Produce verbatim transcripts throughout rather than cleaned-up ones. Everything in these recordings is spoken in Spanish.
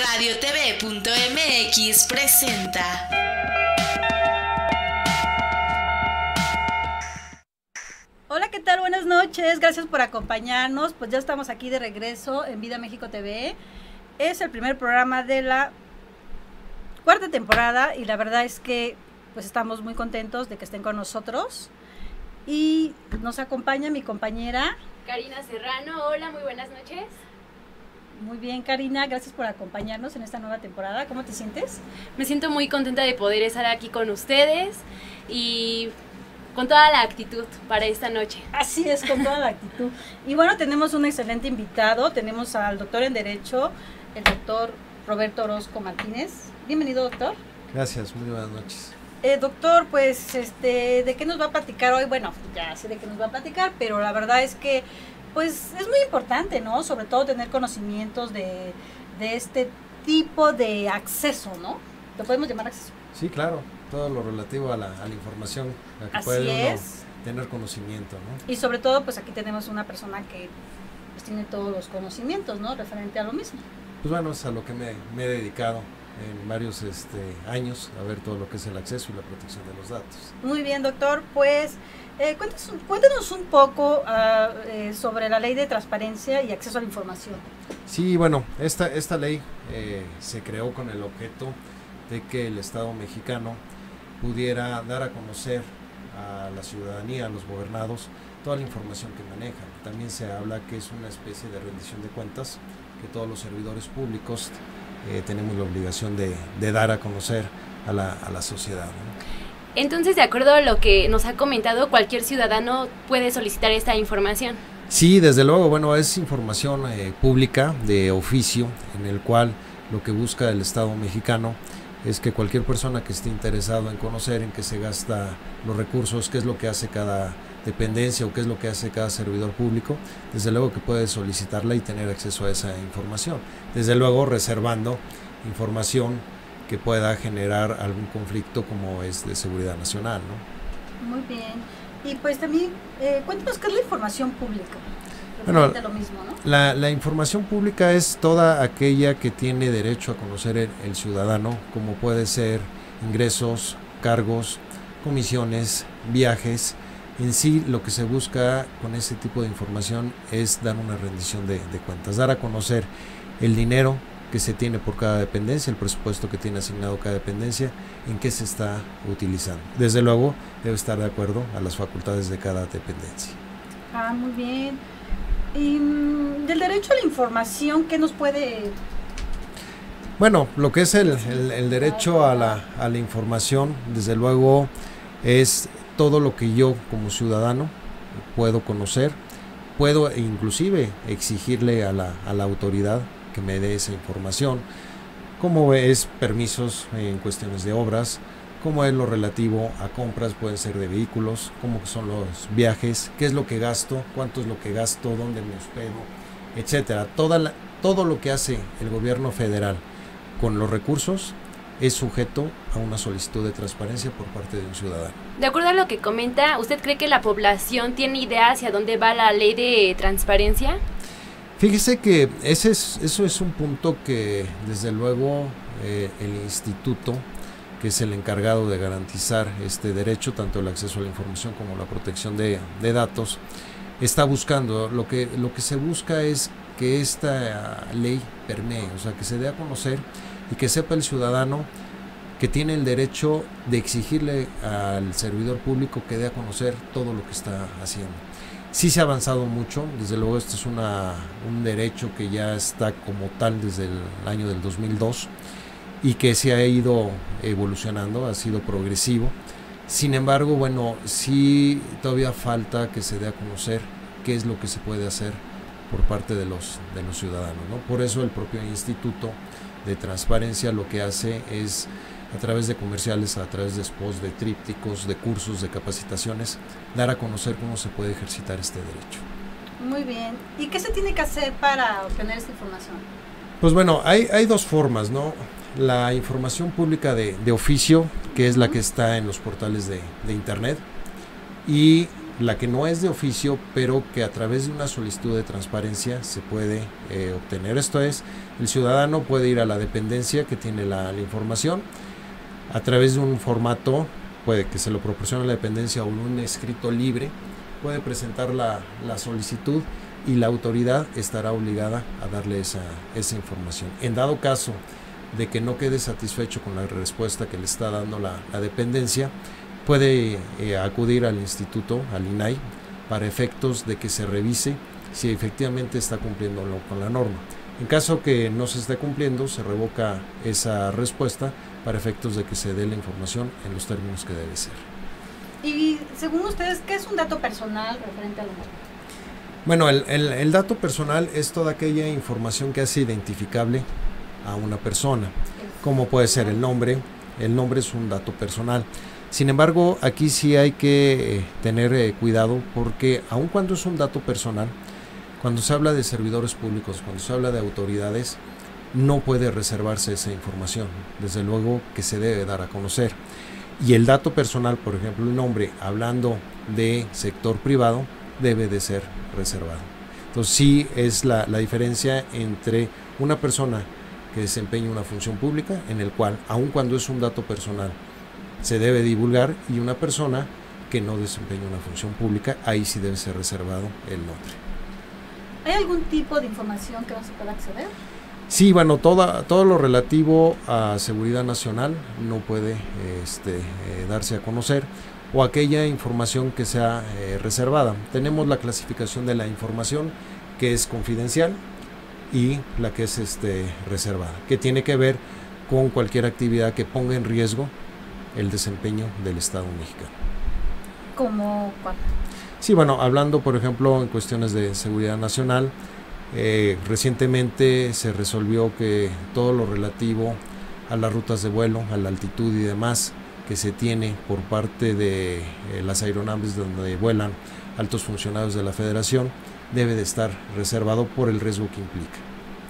radio t v punto m x presenta. Hola, ¿qué tal? Buenas noches, gracias por acompañarnos. Pues ya estamos aquí de regreso en Vida México T V. Es el primer programa de la cuarta temporada y la verdad es que pues estamos muy contentos de que estén con nosotros. Y nos acompaña mi compañera Karina Serrano. Hola, muy buenas noches. Muy bien, Karina, gracias por acompañarnos en esta nueva temporada. ¿Cómo te sientes? Me siento muy contenta de poder estar aquí con ustedes y con toda la actitud para esta noche. Así es, con toda la actitud. Y bueno, tenemos un excelente invitado. Tenemos al doctor en Derecho, el doctor Roberto Orozco Martínez. Bienvenido, doctor. Gracias, muy buenas noches. Eh, doctor, pues, este, ¿de qué nos va a platicar hoy? Bueno, ya sé de qué nos va a platicar, pero la verdad es que pues es muy importante, ¿no? Sobre todo tener conocimientos de, de este tipo de acceso, ¿no? ¿Lo podemos llamar acceso? Sí, claro, todo lo relativo a la, a la información, a la que Así puede es. uno tener conocimiento, ¿no? Y sobre todo, pues aquí tenemos una persona que pues tiene todos los conocimientos, ¿no? Referente a lo mismo. Pues bueno, es a lo que me, me he dedicado en varios este, años, a ver todo lo que es el acceso y la protección de los datos. Muy bien, doctor, pues eh, cuéntanos, cuéntanos un poco uh, eh, sobre la ley de transparencia y acceso a la información. Sí, bueno, esta, esta ley eh, se creó con el objeto de que el Estado mexicano pudiera dar a conocer a la ciudadanía, a los gobernados, toda la información que manejan. También se habla que es una especie de rendición de cuentas, que todos los servidores públicos eh, tenemos la obligación de, de dar a conocer a la, a la sociedad, ¿no? Entonces, de acuerdo a lo que nos ha comentado, cualquier ciudadano puede solicitar esta información. Sí, desde luego, bueno, es información eh, pública de oficio, en el cual lo que busca el Estado mexicano es que cualquier persona que esté interesado en conocer en qué se gasta los recursos, qué es lo que hace cada dependencia o qué es lo que hace cada servidor público, desde luego que puede solicitarla y tener acceso a esa información, desde luego reservando información que pueda generar algún conflicto como es de seguridad nacional, ¿no? Muy bien. Y pues también, eh, cuéntanos qué es la información pública. Bueno, lo mismo, ¿no? la, la información pública es toda aquella que tiene derecho a conocer el, el ciudadano, como puede ser ingresos, cargos, comisiones, viajes. En sí, lo que se busca con ese tipo de información es dar una rendición de, de cuentas, dar a conocer el dinero que se tiene por cada dependencia, el presupuesto que tiene asignado cada dependencia, en qué se está utilizando. Desde luego, debe estar de acuerdo a las facultades de cada dependencia. Ah, muy bien. Y del derecho a la información, ¿qué nos puede...? Bueno, lo que es el, el, el derecho a la, a la información, desde luego, es todo lo que yo como ciudadano puedo conocer, puedo inclusive exigirle a la, a la autoridad que me dé esa información, como es permisos en cuestiones de obras, como es lo relativo a compras, pueden ser de vehículos, cómo son los viajes, qué es lo que gasto, cuánto es lo que gasto, dónde me hospedo, etcétera. Toda la, todo lo que hace el gobierno federal con los recursos es sujeto a una solicitud de transparencia por parte de un ciudadano. De acuerdo a lo que comenta, ¿usted cree que la población tiene idea hacia dónde va la ley de transparencia? Fíjese que ese es, eso es un punto que desde luego eh, el instituto, que es el encargado de garantizar este derecho, tanto el acceso a la información como la protección de, de datos, está buscando. Lo que, lo que se busca es que esta ley permee, o sea, que se dé a conocer y que sepa el ciudadano que tiene el derecho de exigirle al servidor público que dé a conocer todo lo que está haciendo. Sí se ha avanzado mucho, desde luego este es una, un derecho que ya está como tal desde el año del dos mil dos y que se ha ido evolucionando, ha sido progresivo. Sin embargo, bueno, sí todavía falta que se dé a conocer qué es lo que se puede hacer por parte de los, de los ciudadanos, ¿no? Por eso el propio Instituto de Transparencia lo que hace es, a través de comerciales, a través de spots, de trípticos, de cursos, de capacitaciones, dar a conocer cómo se puede ejercitar este derecho. Muy bien. ¿Y qué se tiene que hacer para obtener esta información? Pues bueno, hay, hay dos formas, ¿no? La información pública de, de oficio, que es la que está en los portales de, de internet, y la que no es de oficio, pero que a través de una solicitud de transparencia se puede eh, obtener. Esto es, el ciudadano puede ir a la dependencia que tiene la, la información, a través de un formato, puede que se lo proporcione la dependencia o un escrito libre, puede presentar la, la solicitud y la autoridad estará obligada a darle esa, esa información. En dado caso de que no quede satisfecho con la respuesta que le está dando la, la dependencia, puede eh, acudir al instituto, al I N A I, para efectos de que se revise si efectivamente está cumpliendo lo, con la norma. En caso que no se esté cumpliendo, se revoca esa respuesta para efectos de que se dé la información en los términos que debe ser. Y según ustedes, ¿qué es un dato personal referente a la norma? Bueno, el, el, el dato personal es toda aquella información que hace identificable a una persona, como puede ser el nombre. El nombre es un dato personal. Sin embargo, aquí sí hay que eh, tener eh, cuidado, porque aun cuando es un dato personal, cuando se habla de servidores públicos, cuando se habla de autoridades, no puede reservarse esa información. Desde luego que se debe dar a conocer. Y el dato personal, por ejemplo, el nombre, hablando de sector privado, debe de ser reservado. Entonces sí es la, la diferencia entre una persona que desempeña una función pública, en el cual, aun cuando es un dato personal, se debe divulgar, y una persona que no desempeña una función pública, ahí sí debe ser reservado el nombre. ¿Hay algún tipo de información que no se pueda acceder? Sí, bueno, toda, todo lo relativo a seguridad nacional no puede este, eh, darse a conocer, o aquella información que sea eh, reservada. Tenemos la clasificación de la información, que es confidencial, y la que es este, reservada, que tiene que ver con cualquier actividad que ponga en riesgo el desempeño del Estado mexicano. ¿Cómo cuál? Sí, bueno, hablando por ejemplo en cuestiones de seguridad nacional, eh, recientemente se resolvió que todo lo relativo a las rutas de vuelo, a la altitud y demás que se tiene por parte de eh, las aeronaves donde vuelan altos funcionarios de la Federación, debe de estar reservado por el riesgo que implica.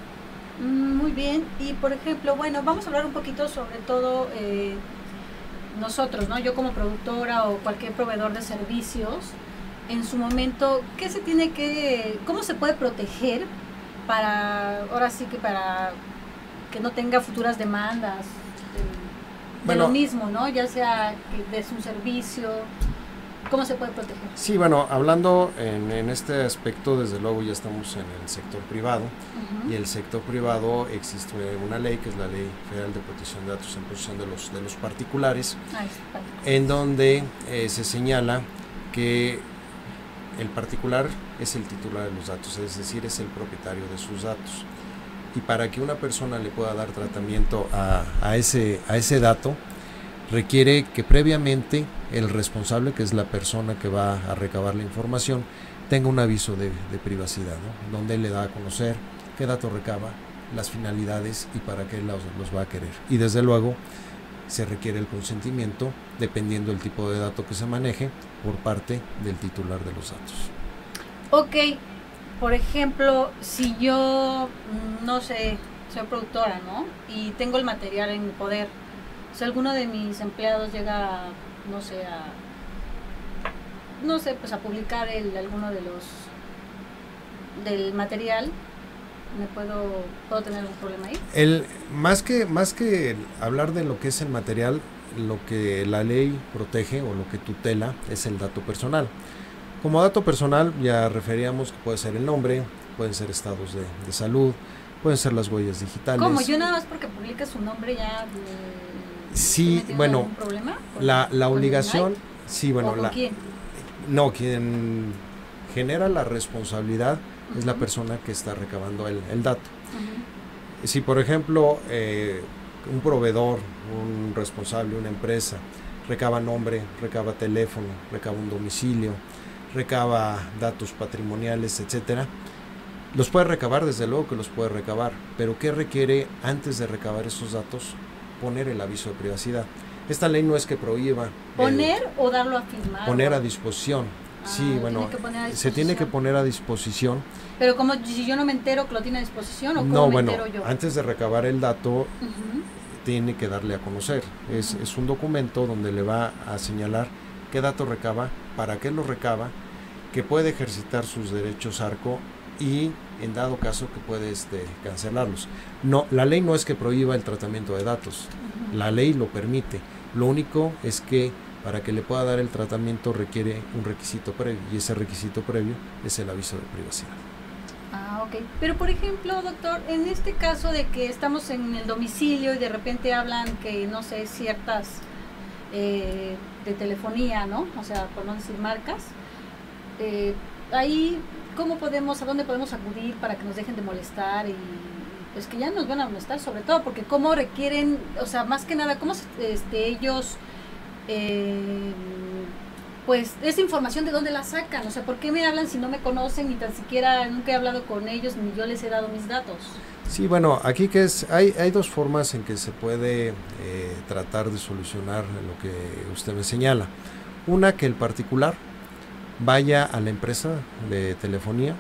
Muy bien, y por ejemplo, bueno, vamos a hablar un poquito sobre todo eh, nosotros, ¿no? Yo como productora o cualquier proveedor de servicios, en su momento, ¿qué se tiene que, cómo se puede proteger para, ahora sí que para que no tenga futuras demandas de, de bueno, lo mismo, ¿no? Ya sea que de su servicio, ¿cómo se puede proteger? Sí, bueno, hablando en, en este aspecto, desde luego ya estamos en el sector privado, uh-huh. y el sector privado existe una ley, que es la Ley Federal de Protección de Datos en posesión de los, de los particulares, ah, en donde eh, se señala que el particular es el titular de los datos, es decir, es el propietario de sus datos. Y para que una persona le pueda dar tratamiento a, a, ese, a ese dato, requiere que previamente el responsable, que es la persona que va a recabar la información, tenga un aviso de, de privacidad, ¿no? Donde le da a conocer qué datos recaba, las finalidades y para qué los, los va a querer. Y desde luego se requiere el consentimiento, dependiendo del tipo de dato que se maneje, por parte del titular de los datos. Ok, por ejemplo, si yo, no sé, soy productora, ¿no? Y tengo el material en mi poder, si alguno de mis empleados llega, no sé, a, no sé, pues a publicar el, alguno de los, del material, ¿me puedo, puedo tener un problema ahí? El, más que, más que hablar de lo que es el material, lo que la ley protege o lo que tutela es el dato personal. Como dato personal ya referíamos que puede ser el nombre, pueden ser estados de, de salud, pueden ser las huellas digitales. ¿Cómo? Yo nada más porque publique su nombre ya... Me, sí, bueno, problema? la, la obligación... Sí, bueno, ¿O con la, quién? No, quien genera la responsabilidad uh-huh. es la persona que está recabando el, el dato. Uh-huh. Si por ejemplo eh, un proveedor, un responsable, una empresa recaba nombre, recaba teléfono, recaba un domicilio, recaba datos patrimoniales, etcétera, los puede recabar, desde luego que los puede recabar, pero ¿qué requiere antes de recabar esos datos? Poner el aviso de privacidad. Esta ley no es que prohíba poner eh, o darlo a firmar, poner a disposición. Ah, sí, bueno, tiene se tiene que poner a disposición. Pero como si yo no me entero que lo tiene a disposición, o cómo no, me bueno, entero yo. Antes de recabar el dato, uh-huh. tiene que darle a conocer. Uh-huh. Es, es un documento donde le va a señalar qué dato recaba para qué los recaba, que puede ejercitar sus derechos ARCO y en dado caso que puede este, cancelarlos. No, la ley no es que prohíba el tratamiento de datos, uh-huh. La ley lo permite. Lo único es que para que le pueda dar el tratamiento requiere un requisito previo, y ese requisito previo es el aviso de privacidad. Ah, ok. Pero por ejemplo, doctor, en este caso de que estamos en el domicilio y de repente hablan que, no sé, ciertas eh, de telefonía, ¿no? O sea, por no decir marcas, eh, ahí, ¿cómo podemos, a dónde podemos acudir para que nos dejen de molestar? Y pues que ya nos van a molestar, sobre todo, porque cómo requieren, o sea, más que nada, cómo este, ellos... Eh, pues esa información de dónde la sacan, o sea, ¿por qué me hablan si no me conocen, ni tan siquiera nunca he hablado con ellos, ni yo les he dado mis datos? Sí, bueno, aquí que es, hay, hay dos formas en que se puede eh, tratar de solucionar lo que usted me señala. Una, que el particular vaya a la empresa de telefonía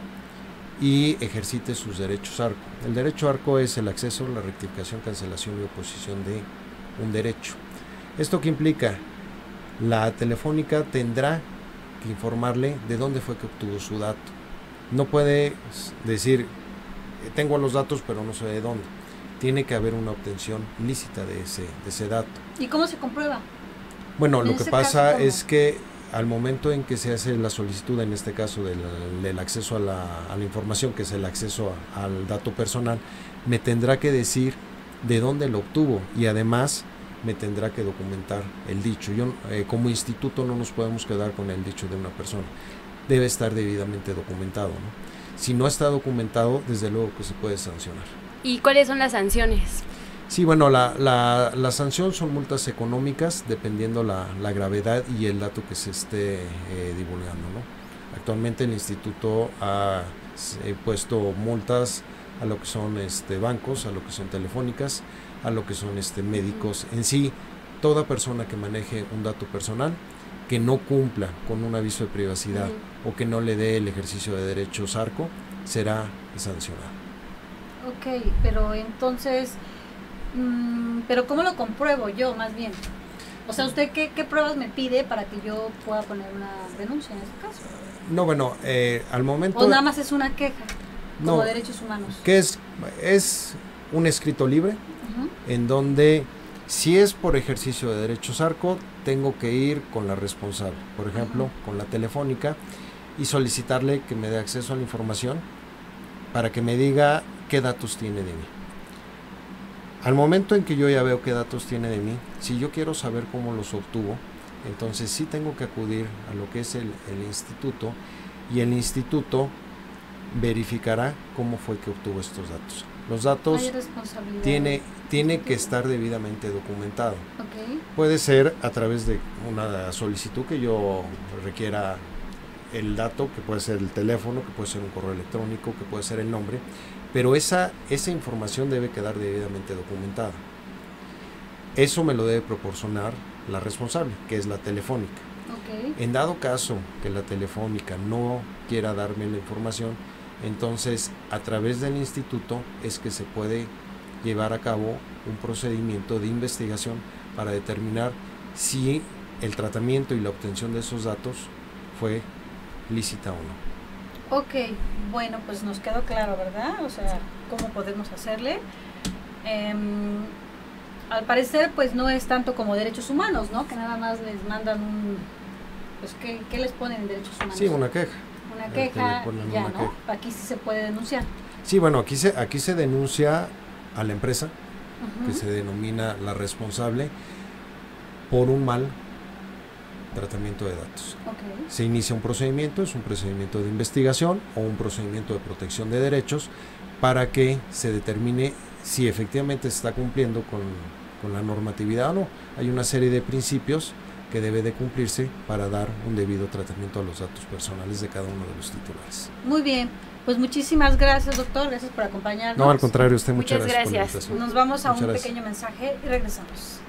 y ejercite sus derechos ARCO. El derecho ARCO es el acceso, la rectificación, cancelación y oposición de un derecho. ¿Esto qué implica? La telefónica tendrá que informarle de dónde fue que obtuvo su dato. No puede decir, tengo los datos pero no sé de dónde. Tiene que haber una obtención lícita de ese, de ese dato. ¿Y cómo se comprueba? Bueno, lo que pasa es que al momento en que se hace la solicitud, en este caso del, del acceso a la, a la información, que es el acceso a, al dato personal, me tendrá que decir de dónde lo obtuvo y además me tendrá que documentar el dicho. Yo, eh, como instituto no nos podemos quedar con el dicho de una persona, debe estar debidamente documentado, ¿no? Si no está documentado, desde luego que se puede sancionar. ¿Y cuáles son las sanciones? Sí, bueno, la, la, la sanción son multas económicas dependiendo la, la gravedad y el dato que se esté eh, divulgando, ¿no? Actualmente el instituto ha eh, puesto multas a lo que son este, bancos, a lo que son telefónicas, a lo que son este, médicos. En sí, toda persona que maneje un dato personal que no cumpla con un aviso de privacidad uh-huh. o que no le dé el ejercicio de derechos ARCO será sancionado. Ok, pero entonces, mmm, pero ¿cómo lo compruebo yo más bien? O sea, ¿usted qué, qué pruebas me pide para que yo pueda poner una denuncia en este caso? No, bueno, eh, al momento... ¿O nada más es una queja como no, derechos humanos? Que es, es un escrito libre uh-huh. en donde si es por ejercicio de derechos ARCO, tengo que ir con la responsable, por ejemplo, uh-huh. con la telefónica y solicitarle que me dé acceso a la información para que me diga qué datos tiene de mí. Al momento en que yo ya veo qué datos tiene de mí, si yo quiero saber cómo los obtuvo, entonces sí tengo que acudir a lo que es el, el instituto y el instituto verificará cómo fue que obtuvo estos datos. Los datos tiene, tiene que estar debidamente documentado. Okay. Puede ser a través de una solicitud que yo requiera el dato, que puede ser el teléfono, que puede ser un correo electrónico, que puede ser el nombre, pero esa, esa información debe quedar debidamente documentada. Eso me lo debe proporcionar la responsable, que es la telefónica. Okay. En dado caso que la telefónica no quiera darme la información, entonces a través del instituto es que se puede llevar a cabo un procedimiento de investigación para determinar si el tratamiento y la obtención de esos datos fue lícita o no. Ok, bueno, pues nos quedó claro, ¿verdad? O sea, cómo podemos hacerle. Eh, al parecer, pues no es tanto como derechos humanos, ¿no? Que nada más les mandan un... Pues, ¿qué, qué les ponen en derechos humanos? Sí, una queja. Una queja, eh, ya, una ¿no? queja. Aquí sí se puede denunciar. Sí, bueno, aquí se, aquí se denuncia a la empresa, uh-huh. que se denomina la responsable, por un mal tratamiento de datos. Okay. Se inicia un procedimiento, es un procedimiento de investigación o un procedimiento de protección de derechos para que se determine si efectivamente se está cumpliendo con, con la normatividad o no. Hay una serie de principios que debe de cumplirse para dar un debido tratamiento a los datos personales de cada uno de los titulares. Muy bien, pues muchísimas gracias, doctor, gracias por acompañarnos. No, al contrario, usted muchas, muchas gracias, gracias. por la invitación. Nos vamos a muchas un gracias. pequeño mensaje y regresamos.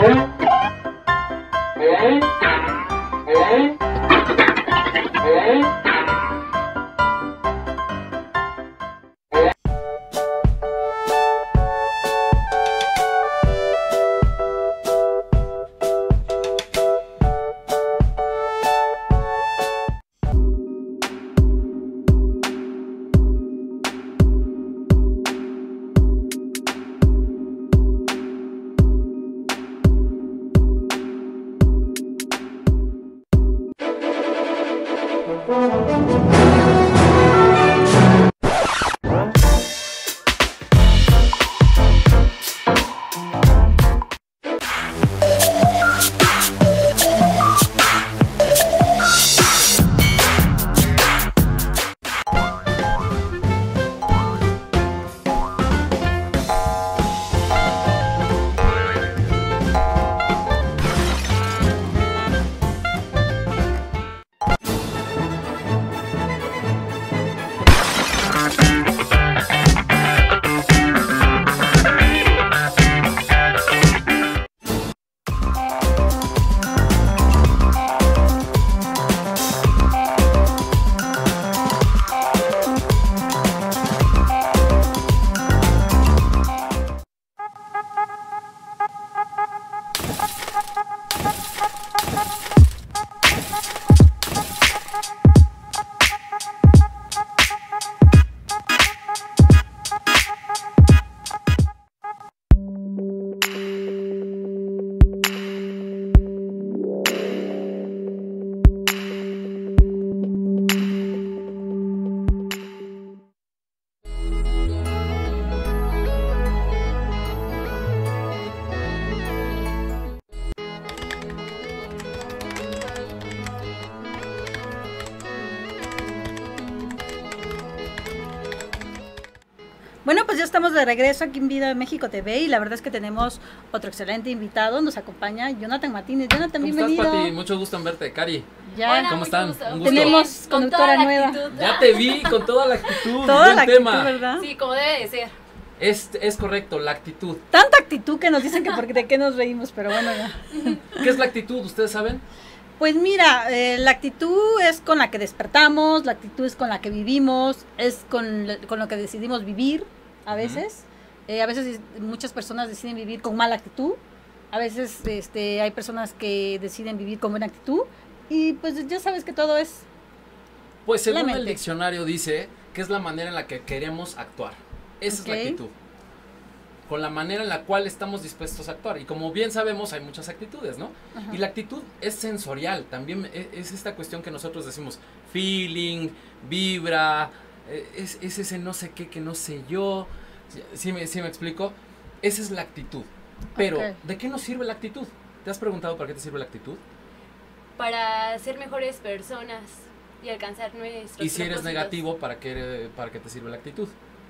Bueno, pues ya estamos de regreso aquí en Vida México T V y la verdad es que tenemos otro excelente invitado. Nos acompaña Jonathan Martínez. Jonathan, ¿Cómo bienvenido. estás, Pati? Mucho gusto en verte, Cari. Ya. Hola, ¿Cómo mucho están? gusto. Un gusto. Tenemos Con conductora toda la nueva. actitud. Ya te vi con toda la actitud. Toda buen la actitud, tema. ¿verdad? Sí, como debe de ser. Es, es correcto, la actitud. Tanta actitud que nos dicen que porque de qué nos reímos, pero bueno, ya. ¿Qué es la actitud? ¿Ustedes saben? Pues mira, eh, la actitud es con la que despertamos, la actitud es con la que vivimos, es con, con lo que decidimos vivir a veces. Uh-huh. eh, a veces muchas personas deciden vivir con mala actitud, a veces este, hay personas que deciden vivir con buena actitud y pues ya sabes que todo es... Pues según el diccionario dice que es la manera en la que queremos actuar. Esa okay. es la actitud. Con la manera en la cual estamos dispuestos a actuar. Y como bien sabemos, hay muchas actitudes, ¿no? Ajá. Y la actitud es sensorial. También es esta cuestión que nosotros decimos, feeling, vibra, es, es ese no sé qué que no sé yo. ¿Sí me, sí me explico? Esa es la actitud. Pero, okay. ¿de qué nos sirve la actitud? ¿Te has preguntado para qué te sirve la actitud? Para ser mejores personas y alcanzar nuestros Y si eres propósitos. negativo, ¿para qué, para qué te sirve la actitud?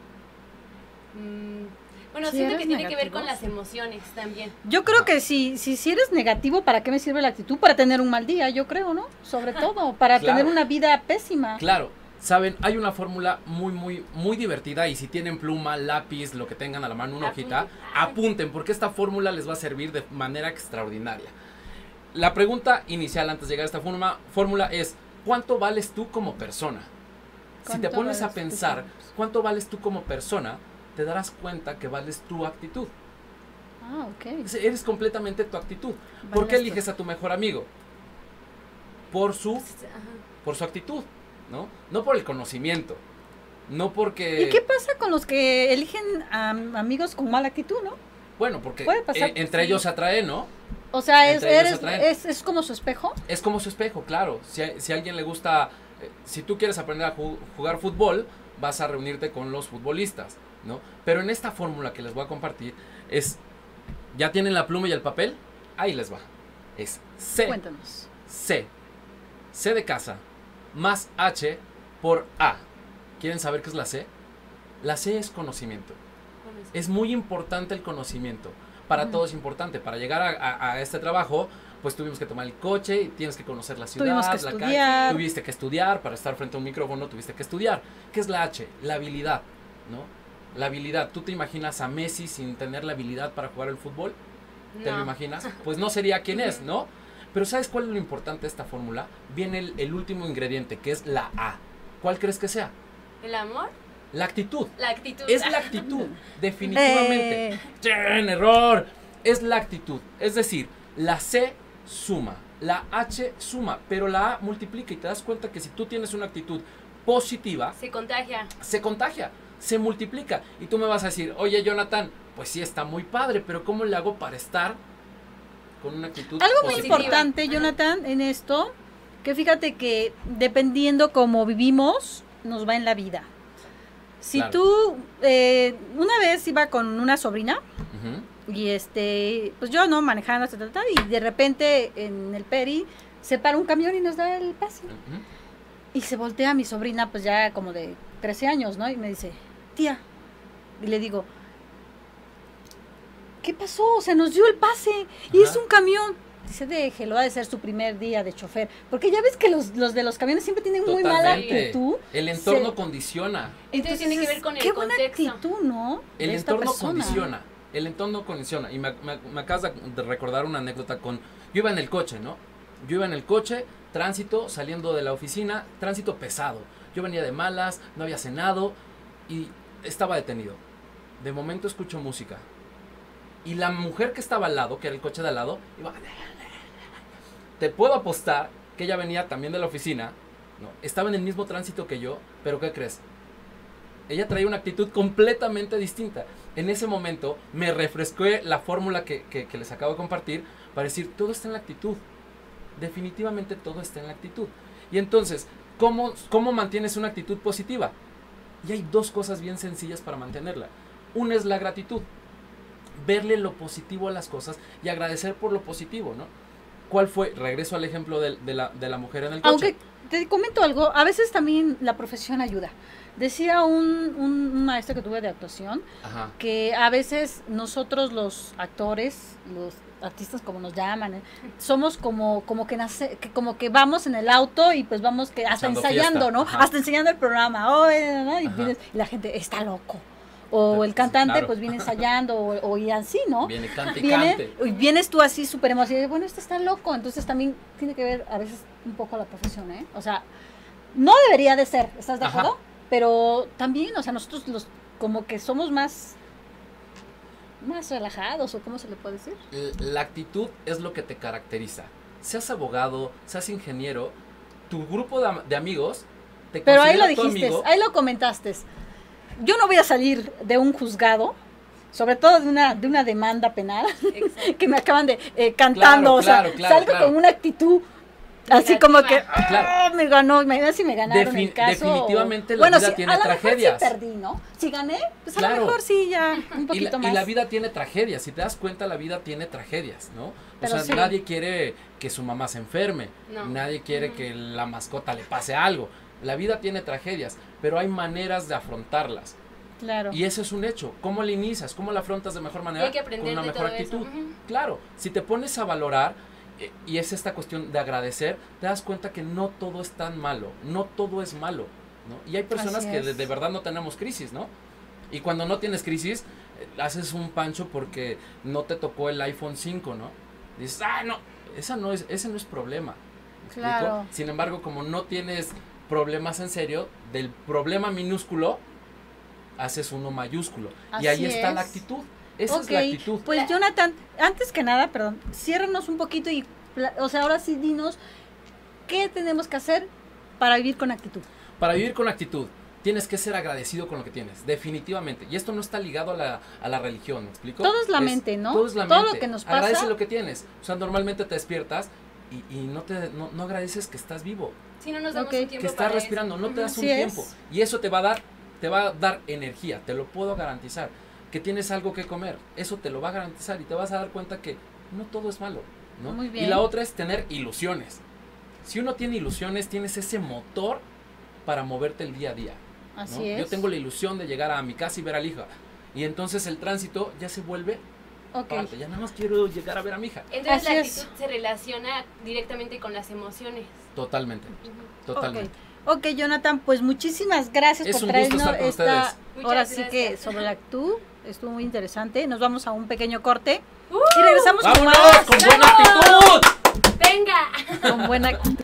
Mm, bueno, si siento que tiene negativo, que ver con las emociones también. Yo creo que si, si, si eres negativo, ¿para qué me sirve la actitud? Para tener un mal día, yo creo, ¿no? Sobre todo, para claro. tener una vida pésima. Claro. Saben, hay una fórmula muy, muy, muy divertida y si tienen pluma, lápiz, lo que tengan a la mano, una hojita, apunten porque esta fórmula les va a servir de manera extraordinaria. La pregunta inicial antes de llegar a esta fórmula, fórmula es, ¿cuánto vales tú como persona? Si te pones a pensar, ¿cuánto vales tú como persona? Te darás cuenta que vales tu actitud. Ah, ok. Eres completamente tu actitud. Vale. ¿Por qué eliges a tu mejor amigo? Por su, por su actitud. ¿No? No por el conocimiento, no porque... ¿Y qué pasa con los que eligen um, amigos con mala actitud, no? Bueno, porque pasar, eh, entre sí. ellos se atraen, ¿no? O sea, es, eres, es, es como su espejo. Es como su espejo, claro. Si a, si a alguien le gusta, eh, si tú quieres aprender a ju jugar fútbol, vas a reunirte con los futbolistas, ¿no? Pero en esta fórmula que les voy a compartir es, ¿ya tienen la pluma y el papel? Ahí les va. Es C. Cuéntanos. C. C de casa. Más H por A. ¿Quieren saber qué es la C? La C es conocimiento. conocimiento. Es muy importante el conocimiento. Para uh-huh. todo es importante. Para llegar a, a, a este trabajo, pues tuvimos que tomar el coche y tienes que conocer la ciudad, tuvimos que la estudiar. calle. Tuviste que estudiar. Para estar frente a un micrófono tuviste que estudiar. ¿Qué es la H? La habilidad, ¿no? La habilidad. ¿Tú te imaginas a Messi sin tener la habilidad para jugar el fútbol? ¿Te No. lo imaginas? Pues no sería quien es, ¿no? Pero ¿sabes cuál es lo importante de esta fórmula? Viene el, el último ingrediente, que es la A. ¿Cuál crees que sea? ¿El amor? La actitud. La actitud. Es la actitud, definitivamente. Eh. ¡Chin! Error. Es la actitud. Es decir, la C suma, la H suma, pero la A multiplica y te das cuenta que si tú tienes una actitud positiva, Se contagia. se contagia, se multiplica. Y tú me vas a decir, oye Jonathan, pues sí está muy padre, pero ¿cómo le hago para estar con una actitud Algo muy positiva? importante, Ajá. Jonathan, en esto, que fíjate que dependiendo cómo vivimos, nos va en la vida. Si Claro. tú, eh, una vez iba con una sobrina, Ujú. y este, pues yo no manejando, ta, ta, ta, y de repente en el Peri se para un camión y nos da el pase. Ujú. Y se voltea mi sobrina, pues ya como de trece años, ¿no? Y me dice, tía, y le digo, ¿qué pasó? Se nos dio el pase y Ajá. es un camión. Dice, déjelo, ha de ser su primer día de chofer. Porque ya ves que los, los de los camiones siempre tienen muy mala Totalmente. actitud. El entorno Se- condiciona. Entonces tiene que ver con el qué buena contexto. actitud, ¿no? El De esta entorno persona. condiciona. El entorno condiciona. Y me, me- me acabas de- de recordar una anécdota con... Yo iba en el coche, ¿no? Yo iba en el coche, tránsito, saliendo de la oficina, tránsito pesado. Yo venía de malas, no había cenado y estaba detenido. De momento escucho música. Y la mujer que estaba al lado, que era el coche de al lado, iba... Te puedo apostar que ella venía también de la oficina, ¿no? Estaba en el mismo tránsito que yo, pero ¿qué crees? Ella traía una actitud completamente distinta. En ese momento me refresqué la fórmula que, que, que les acabo de compartir para decir, todo está en la actitud. Definitivamente todo está en la actitud. Y entonces, ¿cómo, cómo mantienes una actitud positiva? Y hay dos cosas bien sencillas para mantenerla. Una es la gratitud. Verle lo positivo a las cosas y agradecer por lo positivo, ¿no? ¿Cuál fue? Regreso al ejemplo de, de, la, de la mujer en el coche. Aunque te comento algo, a veces también la profesión ayuda. Decía un, un, un maestro que tuve de actuación Ajá. que a veces nosotros los actores, los artistas como nos llaman, ¿eh? somos como como que nace, que como que vamos en el auto y pues vamos que hasta Echando ensayando, fiesta. ¿no? Ajá. Hasta enseñando el programa, oh, eh, ¿no? y, Ajá. vienes- y la gente está loco. O el Sí, cantante claro. pues viene ensayando o, o y así, ¿no? Viene cante y Viene, cante. y vienes tú así súper emocionado, bueno, este está loco, entonces también tiene que ver a veces un poco la profesión, ¿eh? O sea, no debería de ser, ¿estás de Ajá. acuerdo? Pero también, o sea, nosotros los como que somos más más relajados, o cómo se le puede decir. La actitud es lo que te caracteriza. Seas abogado, seas ingeniero, tu grupo de, am- de amigos te Pero ahí lo considera tu dijiste, amigo. ahí lo comentaste. Yo no voy a salir de un juzgado, sobre todo de una de una demanda penal Exacto. que me acaban de eh, cantando, Claro, o sea, claro, claro, salgo claro. con una actitud así como que Negativa. Claro. "Ah, me ganó, imagínate si me ganaron Defin- el caso. definitivamente la bueno, vida sí, tiene a lo tragedias. mejor sí perdí, ¿no? Si gané, pues a Claro. lo mejor sí ya un Y poquito la, más. y la vida tiene tragedias, si te das cuenta la vida tiene tragedias, ¿no? O Pero sea, sí. nadie quiere que su mamá se enferme, No. nadie quiere Ujú. que la mascota le pase algo. La vida tiene tragedias, pero hay maneras de afrontarlas. Claro. Y eso es un hecho. ¿Cómo la inicias? ¿Cómo la afrontas de mejor manera? hay que aprender Con una de mejor todo eso. actitud. Ujú. Claro, si te pones a valorar, eh, y es esta cuestión de agradecer, te das cuenta que no todo es tan malo, no todo es malo, ¿no? Y hay personas Así que de, es. de verdad no tenemos crisis, ¿no? Y cuando no tienes crisis, eh, haces un pancho porque no te tocó el iPhone cinco, ¿no? Dices, ah, no, esa no es, ese no es problema. ¿Me explico? Claro. Sin embargo, como no tienes problemas en serio, del problema minúsculo, haces uno mayúsculo. y ahí Así está la es. actitud. Esa Ok, es la actitud. Pues Jonathan, antes que nada, perdón, ciérranos un poquito y, pla- o sea, ahora sí dinos qué tenemos que hacer para vivir con actitud. Para vivir con actitud, tienes que ser agradecido con lo que tienes, definitivamente. Y esto no está ligado a la, a la religión, ¿me explico? Todo es la mente, ¿no? Todo es la Todo mente. lo que nos pasa. Agradece lo que tienes. O sea, normalmente te despiertas y, y no, te, no, no agradeces que estás vivo, Si no nos damos Ok. un tiempo que estás para eso. respirando, no te das un Así es. tiempo. Y eso te va a dar, te va a dar energía, te lo puedo garantizar. Que tienes algo que comer, eso te lo va a garantizar y te vas a dar cuenta que no todo es malo, ¿no? Muy bien. Y la otra es tener ilusiones. Si uno tiene ilusiones, tienes ese motor para moverte el día a día. ¿no? Así es. Yo tengo la ilusión de llegar a mi casa y ver a la hija. Y entonces el tránsito ya se vuelve Ok. parte. Ya nada más quiero llegar a ver a mi hija. Entonces Así la es. actitud se relaciona directamente con las emociones. Totalmente, totalmente. Ok, ok, Jonathan, pues muchísimas gracias Es por un gusto traernos estar con esta, ustedes. Muchas ahora sí que gracias. sobre la actitud, estuvo muy interesante. Nos vamos a un pequeño corte Uh, y regresamos con ¡Vámonos! más. ¡Con buena actitud! ¡Venga! Con buena actitud.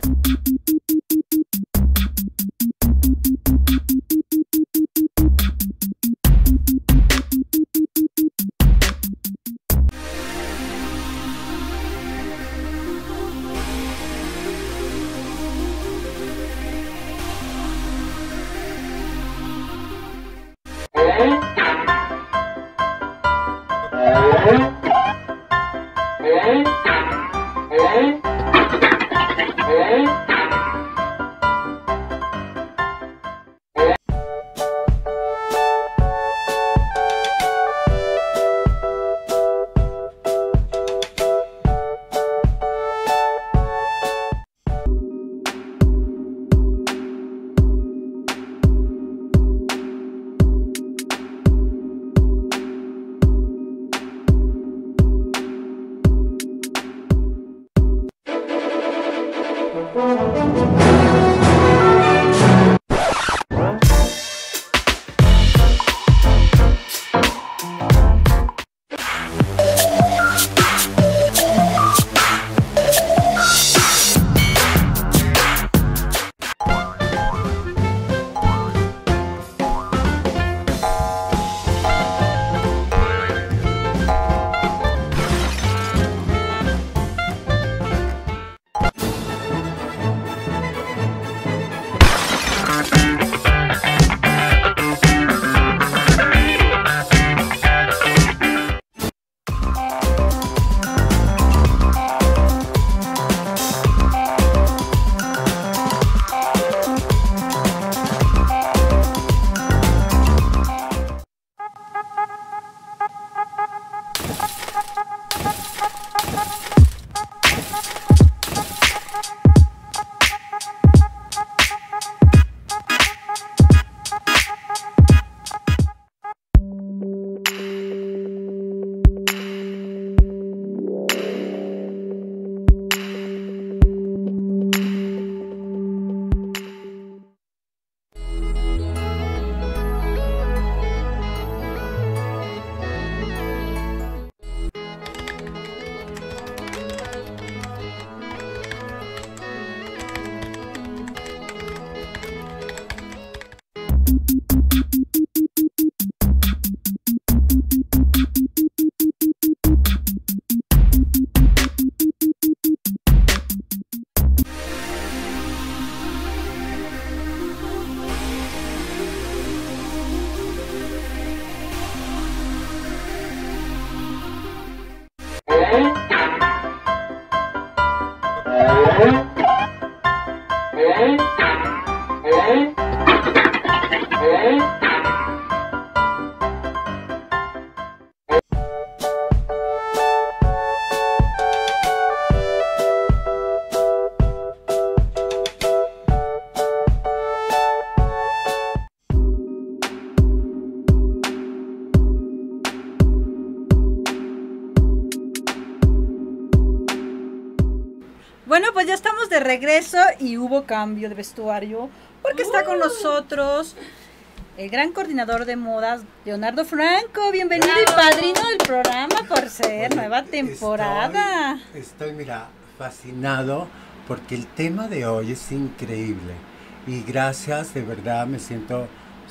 Bueno, pues ya estamos de regreso y hubo cambio de vestuario porque está con nosotros el gran coordinador de modas, Leonardo Franco. Bienvenido y padrino del programa por ser Oye, nueva temporada. Estoy, estoy, mira, fascinado porque el tema de hoy es increíble y gracias, de verdad me siento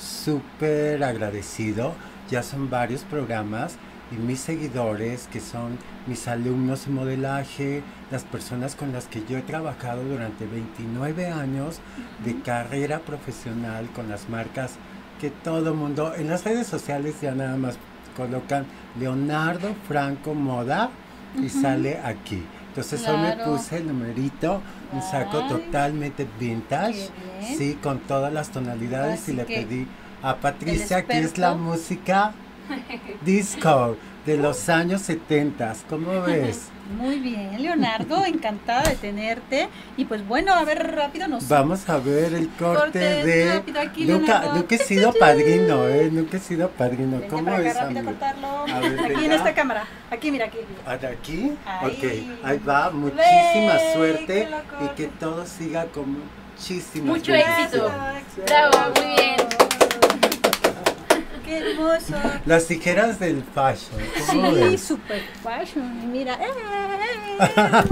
súper agradecido. Ya son varios programas y mis seguidores, que son mis alumnos en modelaje, las personas con las que yo he trabajado durante veintinueve años de carrera profesional con las marcas que todo mundo, en las redes sociales ya nada más colocan Leonardo Franco Moda y uh-huh. sale aquí. Entonces claro. hoy me puse el numerito, un Ay. saco totalmente vintage, sí, con todas las tonalidades. Así y le pedí a Patricia, que es la música disco de los años setenta. ¿Cómo ves? Muy bien, Leonardo, encantada de tenerte. Y pues bueno, a ver, rápido nos... Vamos a ver el corte, corte de... Rápido aquí, nunca, nunca he sido padrino, ¿eh? Nunca he sido padrino. Venga ¿Cómo para acá, es, rápido amigo? cortarlo. A ver, aquí en esta cámara. Aquí, mira, aquí. ¿De aquí? Ahí. Ok, ahí va. Muchísima Ve, suerte y que todo siga con muchísimas Mucho bendiciones. éxito. Bravo, muy bien. Ok, qué hermoso. Las tijeras del fashion. ¿Cómo Sí, ves? super fashion. Y mira, ¡eh! eh,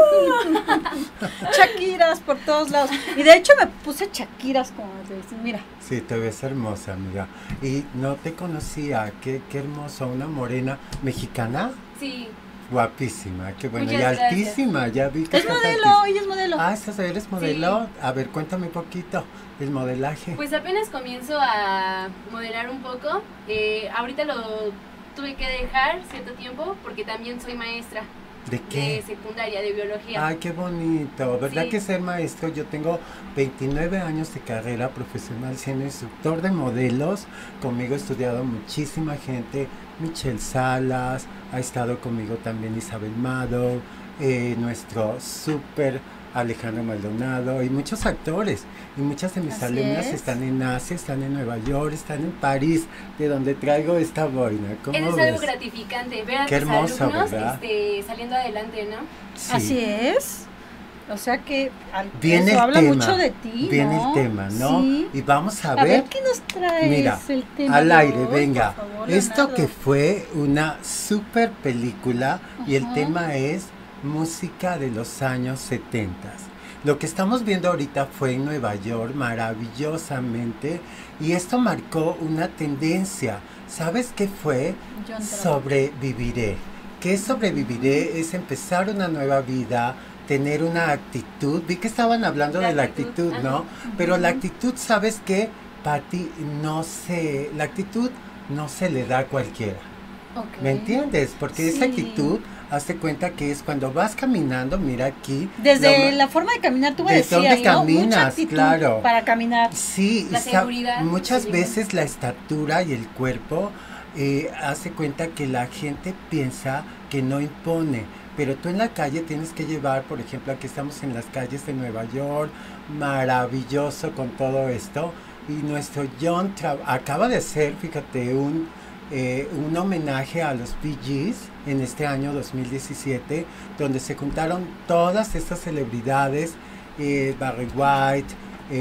uh, Shakiras por todos lados. Y de hecho me puse Shakiras como ves, mira. Sí, te ves hermosa, amiga. Y no te conocía, qué, qué hermosa, una morena mexicana. Sí. Guapísima, qué bueno. Muchas y gracias. altísima, ya vi que Es estás modelo, altísima. ella es modelo. Ah, ¿estás, ¿eres modelo? A ver, cuéntame un poquito del modelaje. Pues apenas comienzo a modelar un poco. Eh, ahorita lo tuve que dejar cierto tiempo porque también soy maestra ¿De de qué? secundaria, de biología. Ay, qué bonito. ¿Verdad Sí. que ser maestro? Yo tengo veintinueve años de carrera profesional siendo instructor de modelos. Conmigo ha estudiado muchísima gente. Michelle Salas, ha estado conmigo también Isabel Mado, eh, nuestro súper Alejandro Maldonado y muchos actores. Y muchas de mis Así alumnas es. están en Asia, están en Nueva York, están en París, de donde traigo esta boina. ¿Cómo Eso es ves? algo gratificante, ver a Qué tus hermoso, alumnos ¿verdad? este, saliendo adelante, ¿no? Sí. Así es. O sea que al- Viene eso el habla tema, mucho de ti, viene ¿no? el tema, ¿no? Sí. Y vamos a, A ver, ver, ¿qué nos traes? mira, el tema al de aire, hoy? venga. Por favor, Esto Leonardo. que fue una super película y el Ajá. tema es música de los años setenta. Lo que estamos viendo ahorita fue en Nueva York maravillosamente y esto marcó una tendencia. ¿Sabes qué fue? John Travolta. Sobreviviré. ¿Qué es sobreviviré? Es empezar una nueva vida, tener una actitud. Vi que estaban hablando La de la actitud, actitud, ¿no? ajá. Pero la actitud, ¿sabes qué? Pati, no se, la actitud no se le da a cualquiera. Ok. ¿Me entiendes? Porque esa Sí. actitud, hazte cuenta que es cuando vas caminando, mira aquí. Desde lo- la forma de caminar, tú me ¿De decías, dónde ¿no? caminas? Mucha actitud Claro. para caminar. Sí, La y sa- seguridad, muchas sí. veces la estatura y el cuerpo eh, hace cuenta que la gente piensa que no impone, pero tú en la calle tienes que llevar, por ejemplo, aquí estamos en las calles de Nueva York, maravilloso con todo esto, y nuestro John Tra- acaba de hacer, fíjate, un, eh, un homenaje a los Bee Gees en este año dos mil diecisiete, donde se juntaron todas estas celebridades, eh, Barry White,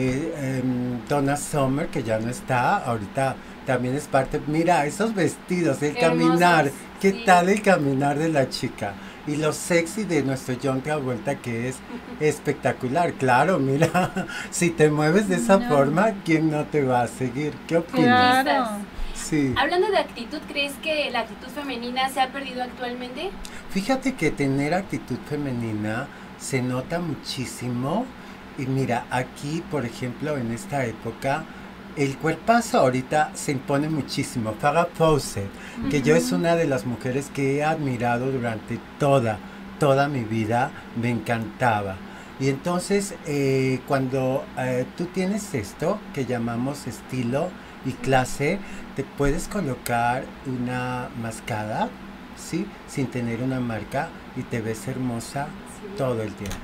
eh, em, Donna Summer, que ya no está, ahorita también es parte. Mira, esos vestidos, el Qué caminar, hermosos, ¿qué sí. tal el caminar de la chica? Y lo sexy de nuestro John Travolta, que es espectacular. Claro, mira, si te mueves de esa No. forma, ¿quién no te va a seguir? ¿Qué opinas? Claro. Sí. Hablando de actitud, ¿crees que la actitud femenina se ha perdido actualmente? Fíjate que tener actitud femenina se nota muchísimo. Y mira, aquí, por ejemplo, en esta época, el cuerpazo ahorita se impone muchísimo. Farrah Fawcett, que yo es una de las mujeres que he admirado durante toda, toda mi vida, me encantaba. Y entonces, eh, cuando eh, tú tienes esto, que llamamos estilo y clase, te puedes colocar una mascada, ¿sí? Sin tener una marca y te ves hermosa Sí. todo el tiempo.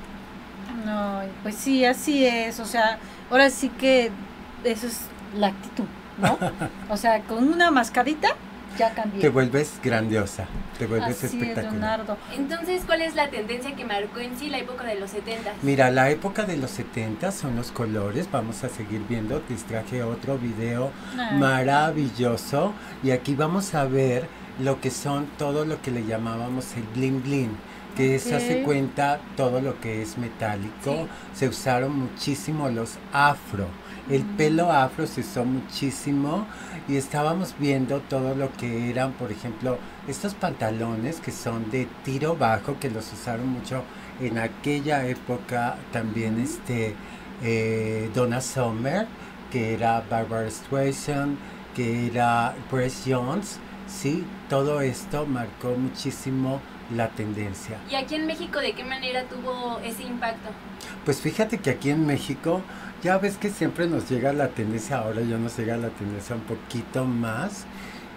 No, pues sí, así es. O sea, ahora sí que eso es la actitud, ¿no? O sea, con una mascarita ya cambié. Te vuelves grandiosa, te vuelves Así es, espectacular. Leonardo. Entonces, ¿cuál es la tendencia que marcó en sí la época de los setenta? Mira, la época de los setenta son los colores, vamos a seguir viendo, te traje otro video Ah, maravilloso y aquí vamos a ver lo que son todo lo que le llamábamos el bling bling, que se hace Ok. cuenta todo lo que es metálico. Se usaron muchísimo los afro, el Mm. pelo afro se usó muchísimo y estábamos viendo todo lo que eran, por ejemplo, estos pantalones que son de tiro bajo, que los usaron mucho en aquella época también este eh, Donna Summer, que era Barbara Streisand, que era Grace Jones, sí, todo esto marcó muchísimo la tendencia. ¿Y aquí en México de qué manera tuvo ese impacto? Pues fíjate que aquí en México, ya ves que siempre nos llega la tendencia, ahora ya nos llega la tendencia un poquito más,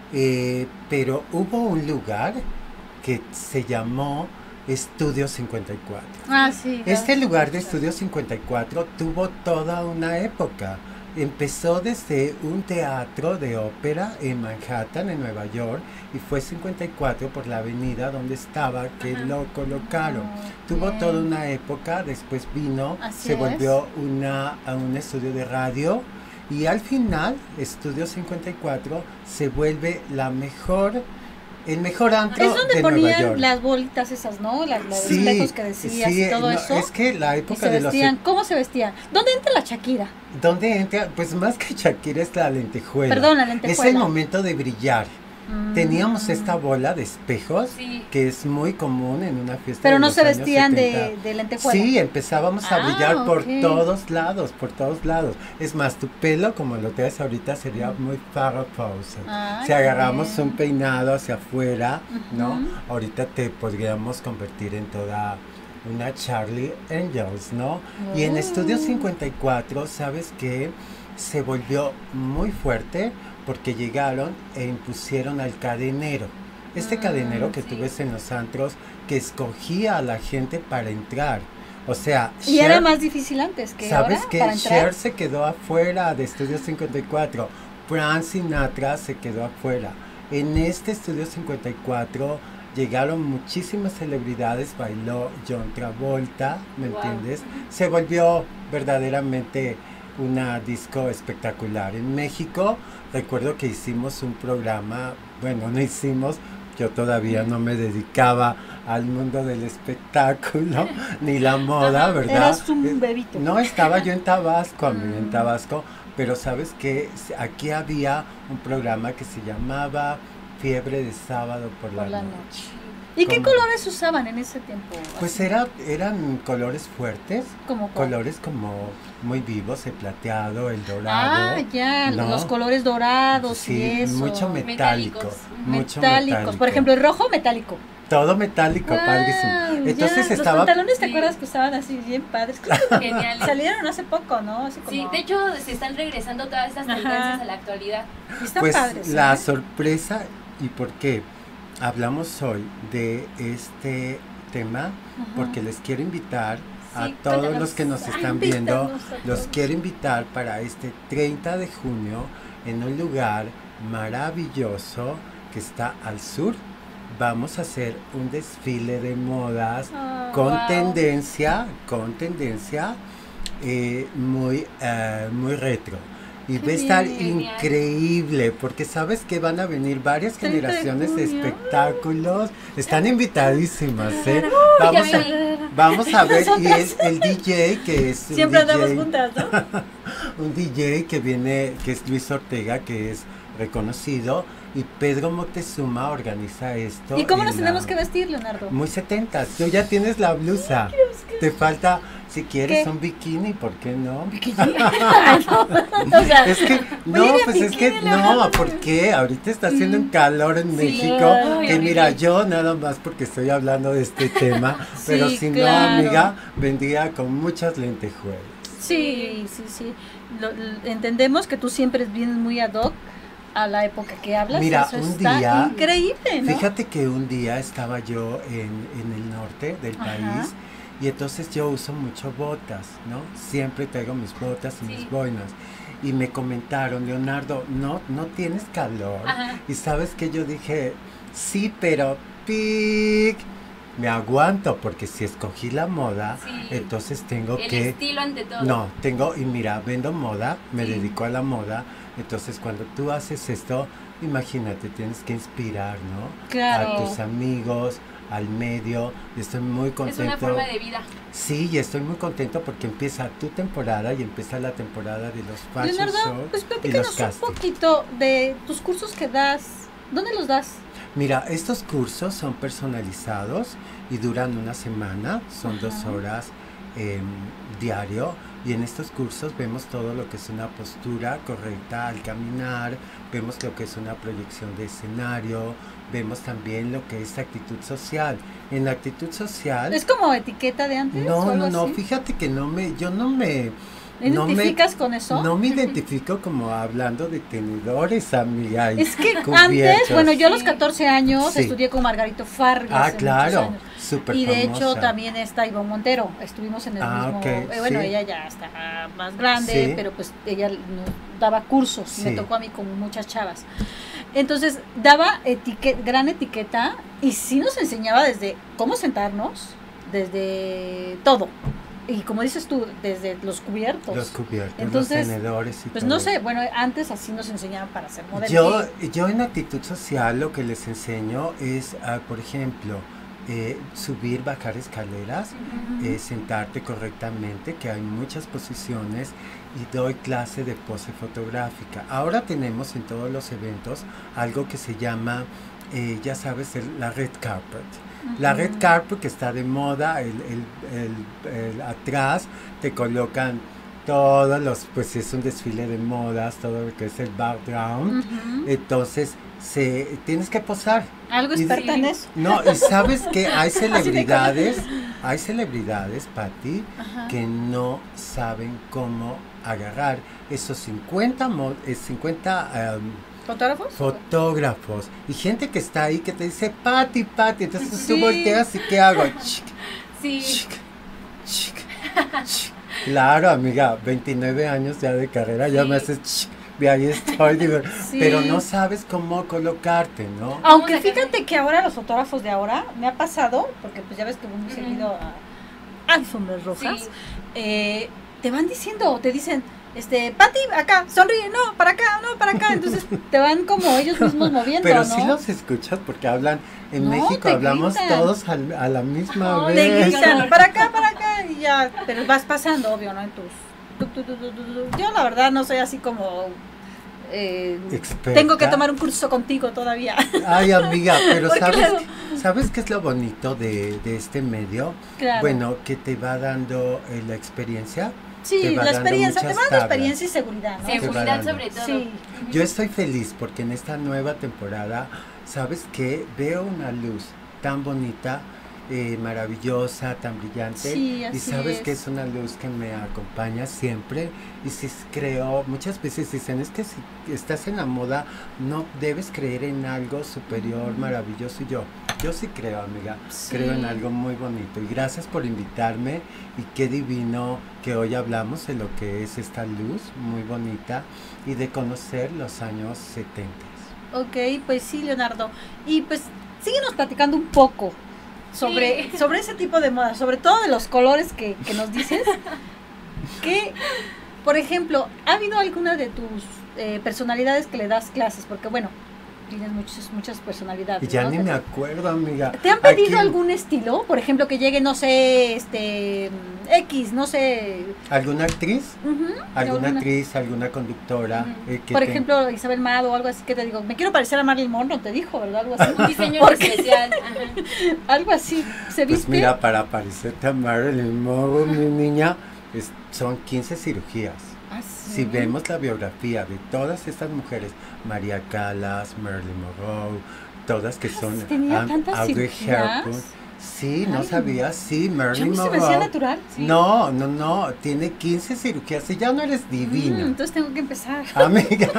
eh, pero hubo un lugar que se llamó Estudio cincuenta y cuatro. Ah, sí. Este ya. lugar de Estudio cincuenta y cuatro tuvo toda una época. Empezó desde un teatro de ópera en Manhattan, en Nueva York, y fue cincuenta y cuatro por la avenida donde estaba que Ajá. lo colocaron. Ok. Tuvo toda una época, después vino, Así se es. volvió una, a un estudio de radio Y al final, Estudio cincuenta y cuatro se vuelve la mejor, el mejor antro es donde de Nueva ponían York. las bolitas esas, ¿no? Las, los Sí, espejos que decías sí, y todo no, eso. es que la Y época se de los... vestían, ¿cómo se vestían? ¿Dónde entra la Shakira? ¿Dónde entra? Pues más que Shakira es la lentejuela. Perdón, la lentejuela. Es el momento de brillar. Mm. Teníamos esta bola de espejos Sí. que es muy común en una fiesta. Pero de no los se años vestían setenta. de, de lentejuela. Sí, empezábamos a Ah, brillar por ok. todos lados, por todos lados. Es más, tu pelo, como lo traes ahorita, sería muy Farrah Fawcett. Ay, Si agarramos bien. un peinado hacia afuera, ¿no? Ujú. Ahorita te podríamos convertir en toda una Charlie Angels, ¿no? Y en Oh. Estudio cincuenta y cuatro, ¿sabes qué? Se volvió muy fuerte porque llegaron e impusieron al cadenero. Este Ah, cadenero que sí. tú ves en los antros que escogía a la gente para entrar. O sea, Y Cher- era más difícil antes que ¿sabes ahora qué? para entrar. Cher se quedó afuera de Estudio cincuenta y cuatro. Frank Sinatra se quedó afuera. En este Estudio cincuenta y cuatro llegaron muchísimas celebridades, bailó John Travolta, ¿me Wow. entiendes? Se volvió verdaderamente una disco espectacular. En México, recuerdo que hicimos un programa, bueno, no hicimos, yo todavía no me dedicaba al mundo del espectáculo, ni la moda, Ajá. ¿verdad? Eras un Eh, bebito. No, estaba yo en Tabasco, a mí en Mm. Tabasco, pero sabes que aquí había un programa que se llamaba Fiebre de Sábado por, Por la, la noche. noche. ¿Y qué ¿Cómo? colores usaban en ese tiempo? Pues Así, era, eran colores fuertes, como cuál? colores como muy vivos, el plateado, el dorado. Ah, ya, ¿no? los colores dorados Sí, y eso. mucho metálico, Metálicos. mucho metálicos. metálico. Por ejemplo, el rojo metálico. Todo metálico, Guau, padrísimo. ya, Entonces Los estaba... pantalones, ¿te Sí. acuerdas que usaban así bien padres? Creo que Genial. salieron hace poco, ¿no? Así como... Sí, de hecho se están regresando todas estas Ajá. tendencias a la actualidad. Y están Pues padres. la ¿eh? sorpresa y por qué hablamos hoy de este tema, Ajá. porque les quiero invitar a Sí, todos cuéntanos. los que nos Ay, están viendo, invítanos a los todos. quiero invitar para este treinta de junio en un lugar maravilloso que está al sur. Vamos a hacer un desfile de modas Ah, con wow. tendencia, con tendencia eh, muy, eh, muy retro. Y Qué va a estar bien. increíble, porque sabes que van a venir varias treinta de generaciones de junio. espectáculos. Están invitadísimas, ¿eh? ya Vamos me a, vi. vamos a ver, y el, Nosotras. el D J que es un Siempre D J, andamos juntas, ¿no? un D J que viene, que es Luis Ortega, que es reconocido, y Pedro Moctezuma organiza esto. ¿Y cómo en nos la- tenemos que vestir, Leonardo? Muy setentas. Tú ya tienes la blusa. Te falta, si quieres, ¿Qué? un bikini, ¿por qué no? Ay, no. O sea, Es que, no, Oye, pues es que, bikini, no, Leonardo. ¿por qué? Ahorita está haciendo un calor en Sí, México, ay, que horrible. mira, yo nada más porque estoy hablando de este tema, Sí, pero si claro. no, amiga, vendría con muchas lentejuelas. sí, sí, sí. Lo- lo- entendemos que tú siempre vienes muy ad hoc a la época que hablas. Mira, eso un está día- increíble, ¿no? Fíjate que un día estaba yo en, en el norte del Ajá. país y entonces yo uso mucho botas, ¿no? Siempre traigo mis botas y Sí. mis boinas. Y me comentaron, Leonardo, no, no tienes calor. Ajá. Y sabes que yo dije, sí, pero pic, me aguanto porque si escogí la moda, Sí. entonces tengo El que... estilo ante todo. No, tengo, y mira, vendo moda, me Sí. dedico a la moda, entonces cuando tú haces esto, imagínate, tienes que inspirar, ¿no? Claro. A tus amigos, al medio, y estoy muy Es contento. una forma de vida. Sí, y estoy muy contento porque empieza tu temporada y empieza la temporada de los fashion Leonardo, shows pues y platícanos los un castings. poquito de tus cursos que das. ¿Dónde los das? Mira, estos cursos son personalizados y duran una semana, son Ajá. dos horas eh, diario, y en estos cursos vemos todo lo que es una postura correcta al caminar, vemos lo que es una proyección de escenario, vemos también lo que es actitud social. En la actitud social, ¿Es como etiqueta de antes? o no, algo no, no, así? fíjate que no me, yo no me, ¿Me no me- identificas con eso? no me identifico como hablando de tenedores, amiga. y Es que antes, cubiertos. bueno, yo a los Sí. catorce años Sí. estudié con Margarito Fargas. Ah, hace muchos claro, años. súper Y de hecho famosa. también está Ivonne Montero, estuvimos en el Ah, mismo, ok, eh, bueno, sí. ella ya está más grande, Sí. pero pues ella nos daba cursos, y me Sí. tocó a mí como muchas chavas. Entonces daba etiqueta, gran etiqueta y sí nos enseñaba desde cómo sentarnos, desde todo. y como dices tú, desde los cubiertos. Los cubiertos, entonces, los tenedores y pues todo. no sé, bueno, antes así nos enseñaban para hacer modelos. Yo, yo en actitud social lo que les enseño es, uh, por ejemplo, eh, subir, bajar escaleras, uh-huh. eh, sentarte correctamente, que hay muchas posiciones, y doy clase de pose fotográfica. Ahora tenemos en todos los eventos algo que se llama, eh, ya sabes, el, la red carpet. Uh-huh. La red carpet que está de moda, el, el, el, el, atrás te colocan todos los, pues es un desfile de modas, todo lo que es el background, uh-huh. entonces se, tienes que posar. Algo experta en eso. No, y sabes que hay celebridades, hay celebridades, Pati, uh-huh. que no saben cómo agarrar esos cincuenta, cincuenta um, ¿fotógrafos? Fotógrafos. Y gente que está ahí que te dice, Pati, Pati, entonces sí. tú volteas y ¿qué hago? Chic, sí. Chic, chic, chic. Claro, amiga, veintinueve años ya de carrera, sí. ya me haces chic, y ahí estoy, digo, sí. pero no sabes cómo colocarte, ¿no? Aunque fíjate que ahora los fotógrafos de ahora, me ha pasado, porque pues ya ves que voy muy uh-huh. seguido a alfombras rojas, sí. eh, te van diciendo, te dicen, este, Pati, acá, sonríe, no, para acá, no, para acá, entonces te van como ellos mismos moviendo, pero ¿no? sí los escuchas porque hablan, en no, México hablamos gritan. Todos al, a la misma no, vez. Te gritan, para acá, para acá, y ya, pero vas pasando, obvio, ¿no? En tus, tu, tu, tu, tu, tu. Yo la verdad no soy así como, eh, tengo que tomar un curso contigo todavía. Ay, amiga, pero ¿sabes, claro. ¿sabes qué es lo bonito de, de este medio? Claro. Bueno, que te va dando eh, la experiencia. Sí, la experiencia, te va dando experiencia y seguridad, ¿no? Seguridad sobre todo. Sí. Yo estoy feliz porque en esta nueva temporada, ¿sabes qué? Veo una luz tan bonita, eh, maravillosa, tan brillante. Sí, así y sabes es. que es una luz que me acompaña siempre. Y si creo, muchas veces dicen, es que si estás en la moda, no debes creer en algo superior, mm. maravilloso. Y yo, yo sí creo, amiga, sí. creo en algo muy bonito. Y gracias por invitarme. Y qué divino que hoy hablamos de lo que es esta luz muy bonita y de conocer los años setenta. Ok, pues sí, Leonardo. Y pues síguenos platicando un poco sobre, sí. sobre ese tipo de moda, sobre todo de los colores que, que nos dices. Que, por ejemplo, ¿ha habido alguna de tus eh, personalidades que le das clases? Porque bueno, tienes muchas muchas personalidades. Y ya ¿no? ni me acuerdo, amiga. ¿Te han pedido Aquí... algún estilo? Por ejemplo, que llegue, no sé, este, X, no sé. ¿Alguna actriz? Uh-huh, ¿Alguna alguna... actriz, alguna conductora? Uh-huh. eh, que Por te... ejemplo, Isabel Mado o algo así que te digo, me quiero parecer a Marilyn Monroe, te dijo, ¿verdad? Algo así. Un diseño especial. Algo así, ¿se viste? Pues mira, para parecerte a Marilyn Monroe, mi niña, es, son quince cirugías. ¿Ah, sí? Si vemos la biografía de todas estas mujeres, María Callas, Marilyn Monroe, todas que son ¿Tenía um, tantas Audrey Hepburn. Sí, Ay, no sabía, sí, Marilyn Monroe. Monroe. ¿Se me hacía natural? Sí. No, no, no, tiene quince cirugías, si ya no eres divina. Mm, entonces tengo que empezar. Amiga,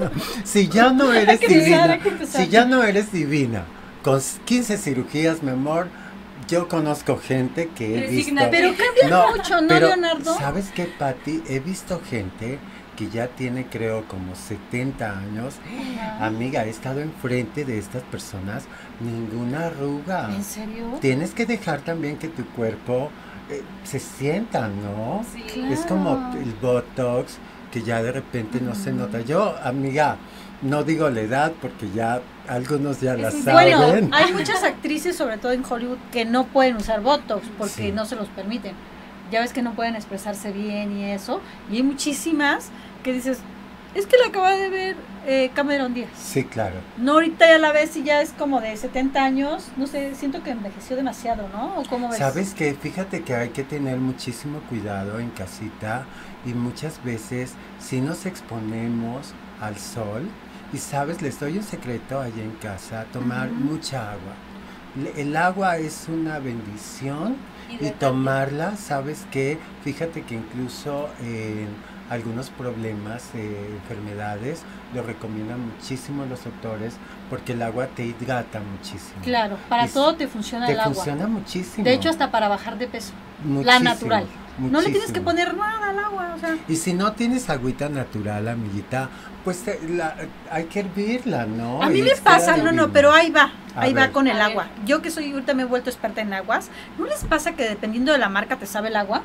si ya no eres que divina, empezar, si ya no eres divina, con quince cirugías, mi amor, yo conozco gente que he Resigna, visto... Pero cambia no, mucho, ¿no, pero, Leonardo? ¿sabes qué, Pati? He visto gente que ya tiene, creo, como setenta años. Uh-huh. Amiga, he estado enfrente de estas personas, ninguna arruga. ¿En serio? Tienes que dejar también que tu cuerpo eh, se sienta, ¿no? Sí. Claro. Es como el Botox, que ya de repente uh-huh. no se nota. Yo, amiga, no digo la edad porque ya algunos ya la saben. Bueno, hay muchas actrices, sobre todo en Hollywood, que no pueden usar Botox porque Sí. no se los permiten. Ya ves que no pueden expresarse bien y eso. Y hay muchísimas que dices, es que la acaba de ver eh, Cameron Díaz. Sí, claro. No, ahorita ya la ves y ya es como de setenta años. No sé, siento que envejeció demasiado, ¿no? ¿O cómo ves? Sabes que fíjate que hay que tener muchísimo cuidado en casita y muchas veces si nos exponemos al sol y sabes, les doy un secreto allá en casa, tomar uh-huh. mucha agua. El agua es una bendición y tomarla, sabes que fíjate que incluso en algunos problemas, eh, enfermedades, lo recomiendan muchísimo los doctores porque el agua te hidrata muchísimo. Claro, para y todo te funciona te el agua. Te funciona muchísimo. De hecho, hasta para bajar de peso. Muchísimo, la natural. Muchísimo. No le tienes que poner nada al agua, o sea. Y si no tienes agüita natural, amiguita, pues te, la, hay que hervirla, ¿no? A mí y me pasa, no, no, pero ahí va, A ahí ver. va con el A agua. ver. Yo que soy, ahorita me he vuelto experta en aguas, ¿no les pasa que dependiendo de la marca te sabe el agua?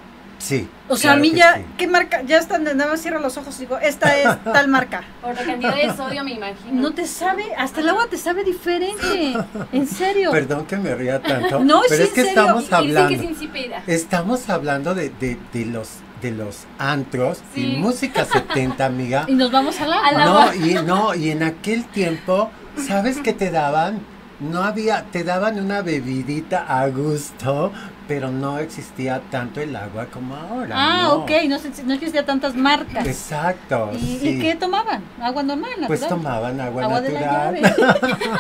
Sí. O sea, claro a mí que ya, sí. ¿qué marca? Ya están, nada más cierro los ojos y digo, esta es tal marca. Por la cantidad de sodio, me imagino. No te sabe, hasta el agua te sabe diferente. En serio. Perdón que me ría tanto, No, pero sí, es que en serio. estamos Y dicen que hablando, es insípida. estamos hablando de, de, de los de los antros Sí. y música setenta, amiga. Y nos vamos al agua. Al No, agua. y no, y en aquel tiempo, ¿sabes qué te daban? No había, te daban una bebidita a gusto, pero no existía tanto el agua como ahora. Ah, no. ok, no, se- no existía tantas marcas. Exacto. ¿Y, sí. ¿Y qué tomaban? Agua normal, natural. Pues tomaban agua, Agua de natural. la llave.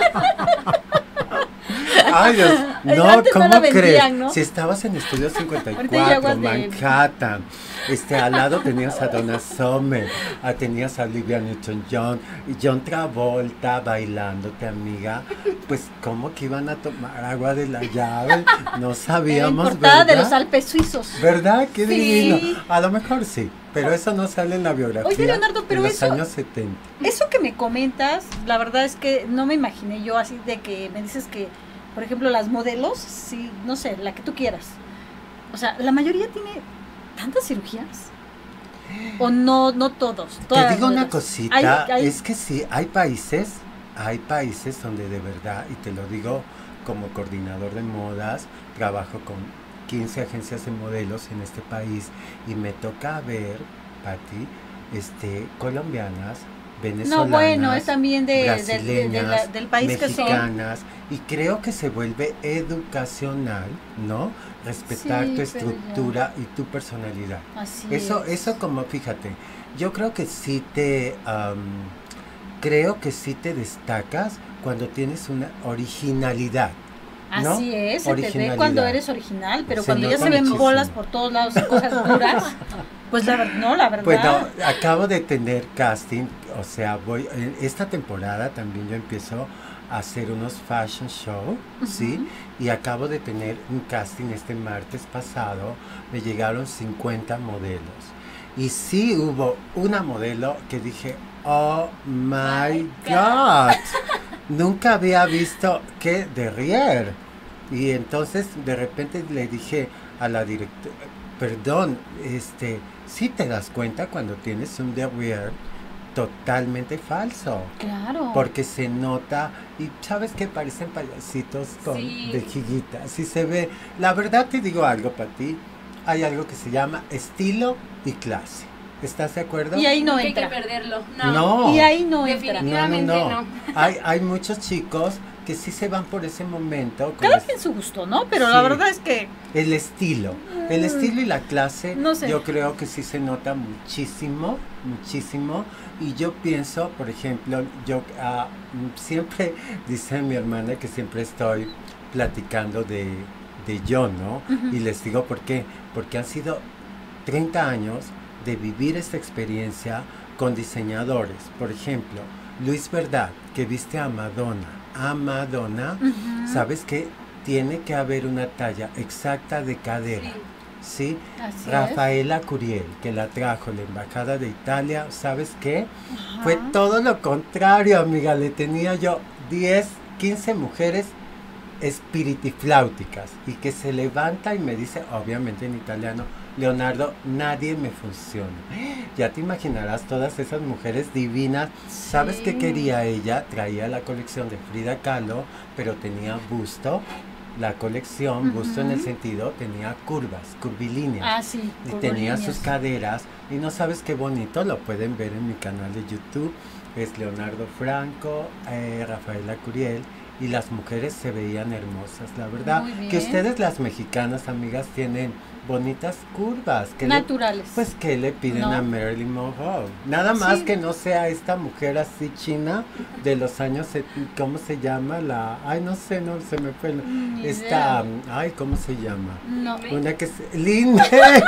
Ay, Dios, no, Antes no ¿cómo la vendían, crees? ¿no? Si estabas en Estudio cincuenta y Ahorita ya cuatro, aguas de- Manhattan, este, al lado tenías a Donna Summer, ah, tenías a Olivia Newton-John, y John Travolta bailándote, amiga, pues, ¿cómo que iban a tomar agua de la llave? No Era sabíamos, importada ¿verdad? de los Alpes suizos. ¿Verdad? Qué Sí. divino. A lo mejor sí, pero eso no sale en la biografía. Oye, Leonardo, pero de los eso- años setenta. Eso que me comentas, la verdad es que no me imaginé yo así de que me dices que, por ejemplo, las modelos, sí, no sé, la que tú quieras. O sea, la mayoría tiene tantas cirugías. O no, no todos. todas Te las digo una modelos. cosita, Hay- hay- es que sí, hay países, hay países donde de verdad, y te lo digo como coordinador de modas, trabajo con quince agencias de modelos en este país y me toca ver, Pati, este, colombianas, venezolanas, No, bueno, es también de, de- de- de la- brasileñas, del país que son. mexicanas, y creo que se vuelve educacional, ¿no? Respetar Sí, tu pero estructura y tu personalidad. Así Eso, es. eso como fíjate, yo creo que sí te, am, creo que sí te destacas cuando tienes una originalidad. ¿no? Así es, se te ve Originalidad. cuando eres original, pero Se cuando ya nota se ven muchísimo. bolas por todos lados y cosas duras, pues la verdad, no, la verdad. Pues no, acabo de tener casting, o sea, voy, en esta temporada también yo empiezo a hacer unos fashion show, ¿sí? Y acabo de tener un casting este martes pasado, me llegaron cincuenta modelos. Y sí hubo una modelo que dije, oh my God, nunca había visto que derrière. Y entonces de repente le dije a la directora, perdón, este, sí te das cuenta cuando tienes un derrière totalmente falso. Claro. Porque se nota, y sabes que parecen payasitos con Sí. vejiguitas. Si se ve, la verdad te digo algo para ti, hay algo que se llama estilo y clase. ¿Estás de acuerdo? Y ahí no Nunca hay que entra. perderlo. No. No. Y ahí no entra. Definitivamente. No, no, no. no. Hay, hay muchos chicos que sí se van por ese momento. con Cada es- quien su gusto, ¿no? Pero Sí. la verdad es que El estilo. El estilo y la clase, No sé. yo creo que sí se nota muchísimo, muchísimo. Y yo pienso, por ejemplo, yo ah, mm, siempre, dice mi hermana que siempre estoy platicando de, de yo, ¿no? Ujú. Y les digo por qué. Porque han sido treinta años de vivir esta experiencia con diseñadores. Por ejemplo, Luis Verdad, que viste a Madonna. A Madonna, Ujú. ¿sabes qué? Tiene que haber una talla exacta de cadera. Sí. ¿Sí? Así es. Rafaela Curiel, que la trajo la embajada de Italia, ¿sabes qué? Ajá. Fue todo lo contrario, amiga. Le tenía yo diez, quince mujeres espiritifláuticas y que se levanta y me dice, obviamente en italiano, Leonardo, nadie me funciona. Ya te imaginarás todas esas mujeres divinas. ¿Sabes Sí. qué quería ella? Traía la colección de Frida Kahlo, pero tenía busto. La colección, busto en el Ujú. sentido, tenía curvas, curvilíneas. Ah, sí. Y con tenía líneas. sus caderas, y no sabes qué bonito, lo pueden ver en mi canal de YouTube, es Leonardo Franco, eh, Rafaela Curiel, y las mujeres se veían hermosas, la verdad, Muy bien. que ustedes las mexicanas, amigas, tienen bonitas curvas, que le, Naturales. pues que le piden No. a Marilyn Monroe, nada más Sí. que no sea esta mujer así china de los años, set- ¿cómo se llama? La, ay no sé, no se me fue, el- Ni esta, idea. ay, ¿cómo se llama? No. Una que es linda.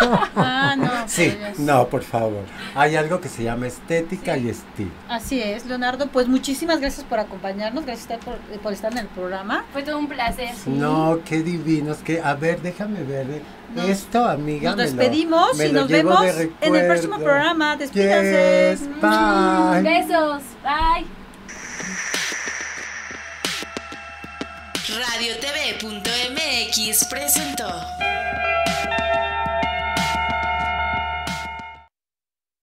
Ah, no. Sí, pero es- no, por favor. Hay algo que se llama estética y estilo. Así es, Leonardo. Pues muchísimas gracias por acompañarnos. Gracias por, por estar en el programa. Fue todo un placer. No, qué divinos. Que, a ver, déjame ver. eh, Nos- Esto, amiga. Nos me lo- despedimos me y lo nos llevo vemos de en el próximo recuerdo. programa. Despídanse. Yes, bye. Besos. Bye. Radio T V punto M X presentó